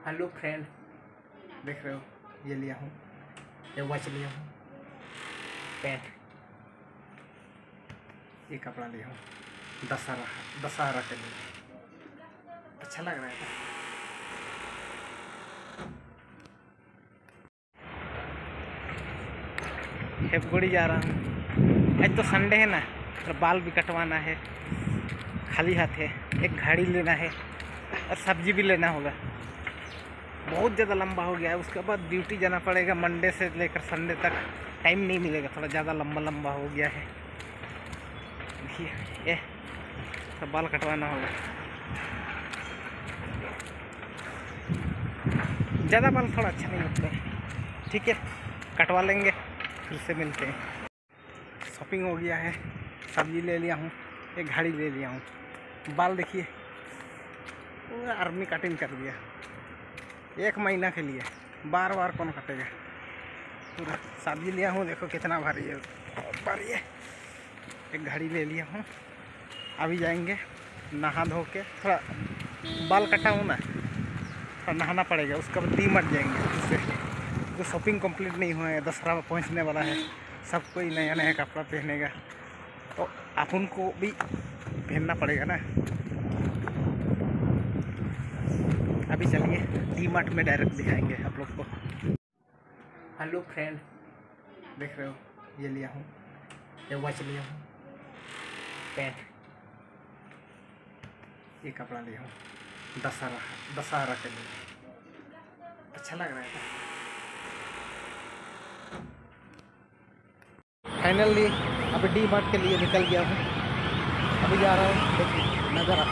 Hello friend, देख रहे हो ये लिया हूँ, ये वॉच लिया हूँ, पैंट, ये कपड़ा लिया हूँ दशहरा के लिए। अच्छा लग रहा है। हेपगुड़ी जा रहा हूँ। आज तो संडे है ना, तो बाल भी कटवाना है, खाली हाथ है। एक घड़ी लेना है और सब्जी भी लेना होगा। बहुत ज़्यादा लंबा हो गया है। उसके बाद ड्यूटी जाना पड़ेगा। मंडे से लेकर संडे तक टाइम नहीं मिलेगा, थोड़ा ज़्यादा लंबा हो गया है। देखिए ये सब बाल कटवाना होगा। ज़्यादा बाल थोड़ा अच्छा नहीं लगता है। ठीक है, कटवा लेंगे, फिर से मिलते हैं। शॉपिंग हो गया है, सब्जी ले लिया हूँ, एक घड़ी ले लिया हूँ। बाल देखिए पूरा आर्मी कटिंग कर दिया। 1 महीना के लिए बार बार कौन कटेगा। पूरा सब्जी लिया हूँ, देखो कितना भारी है, भारी है। एक घड़ी ले लिया हूँ। अभी जाएंगे नहा धो के, थोड़ा बाल कटा हूँ ना, थोड़ा नहाना पड़ेगा। उसके बाद डीमार्ट जाएंगे। उससे तो शॉपिंग कंप्लीट नहीं हुआ है, दशहरा में पहुँचने वाला है। सब कोई नया नया कपड़ा पहनेगा, तो अपन को भी पहनना पड़ेगा ना। अभी चलिए डीमार्ट में डायरेक्ट दिखाएंगे आप लोग को। हेलो फ्रेंड, देख रहे हो ये लिया हूँ, ये वॉच लिया हूँ, पैंट, ये कपड़ा लिया हूँ दशहरा के लिए। अच्छा लग रहा है। फाइनली अभी डीमार्ट के लिए निकल गया हूँ। अभी जा रहा हूँ, देखिए नज़ारा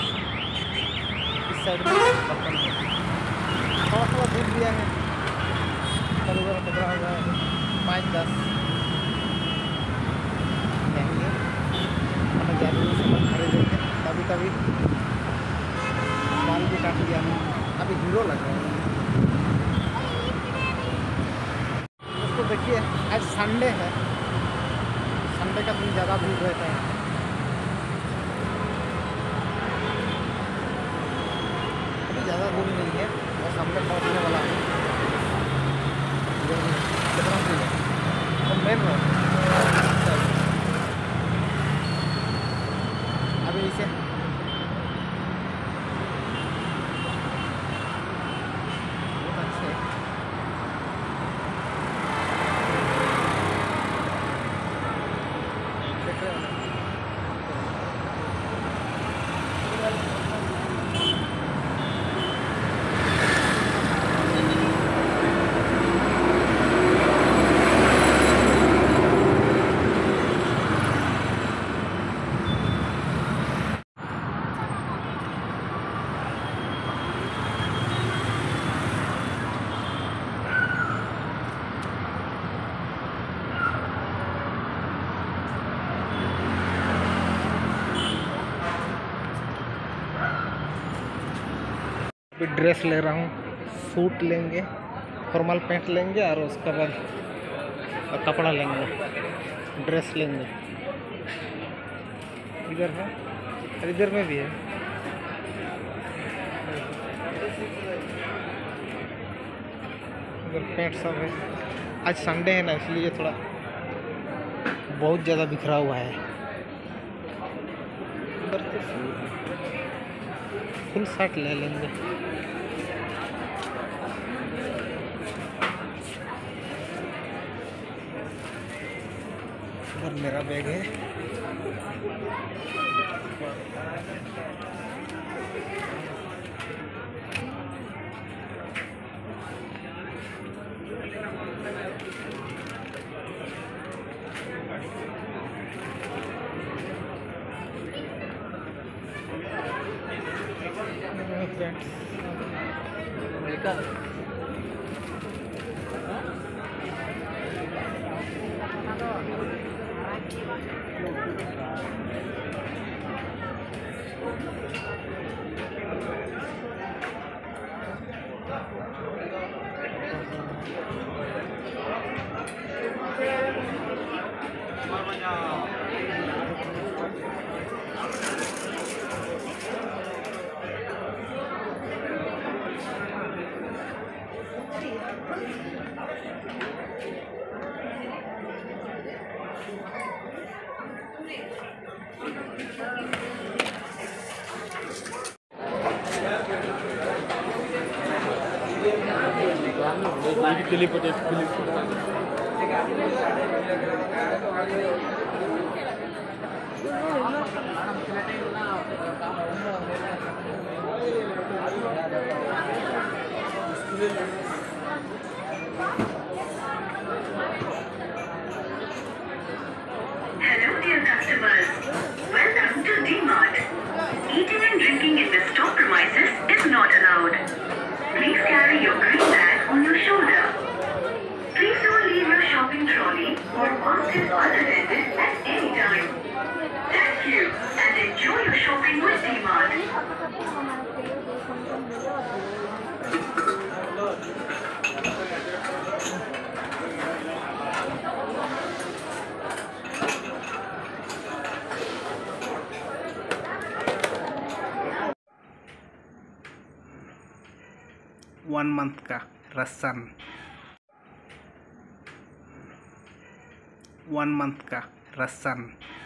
इस साइड में बर्तन है। थोड़ा दूर दिया है, करीब कितना होगा 5-10 जाएंगे। अपने जाने सामान खरीदेंगे। कभी बाल भी काट लिया हूँ। अभी हीरो लग रहा है। उसको देखिए, आज संडे है, संडे का दिन ज़्यादा भीड़ रहता है। अभी ज़्यादा दूर नहीं है, और सामने पहुँचने वाला है। कितना दूर है तो मेन रोड। अभी इसे बहुत अच्छे देख रहे हो। ड्रेस ले रहा हूँ, सूट लेंगे, फॉर्मल पैंट लेंगे, और उसके बाद कपड़ा लेंगे, ड्रेस लेंगे। इधर है और इधर में भी है। इधर पैंट सब है। आज संडे है ना, इसलिए थोड़ा बहुत ज़्यादा बिखरा हुआ है। इधर तो फुल शर्ट ले लेंगे। और मेरा बैग है। Hello dear customers, welcome to D-Mart. Eating and drinking in the store premises is not allowed. Please carry your green bag on your shoulder. Please don't leave your shopping trolley or basket unattended at any time. Thank you and enjoy your shopping with D-Mart. One month का राशन, 1 month का ration.